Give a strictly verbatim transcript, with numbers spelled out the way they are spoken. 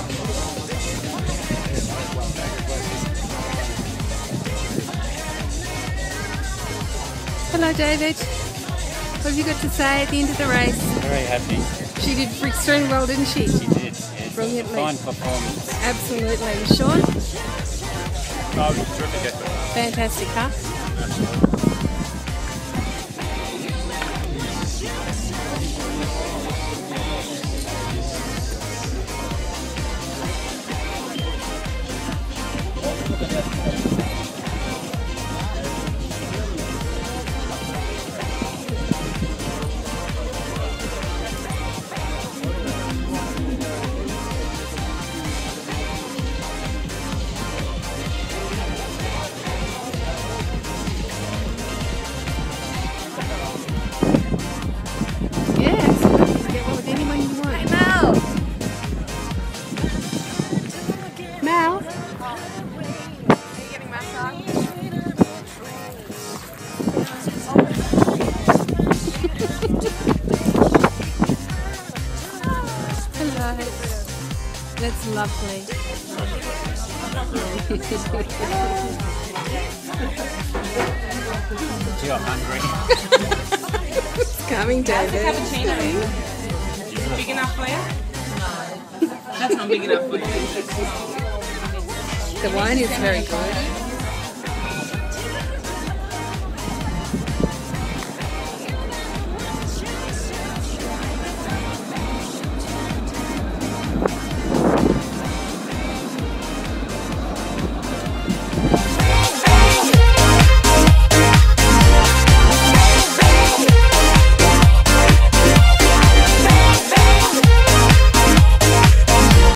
Hello, David. What have you got to say at the end of the race? Very happy. She did extremely well, didn't she? She did. Yes. Brilliantly. Fine performance. Absolutely. Sean? Oh, it was terrific effort. Fantastic, huh? Absolutely. Yeah, absolutely. Get one with anyone you want. Hey, Mel! Mal? Are you getting massage? Hello. That's lovely. Gee, I'm hungry. It's coming, David. Cappuccino. Is it big enough for you? No. That's not big enough for you. The wine is very good.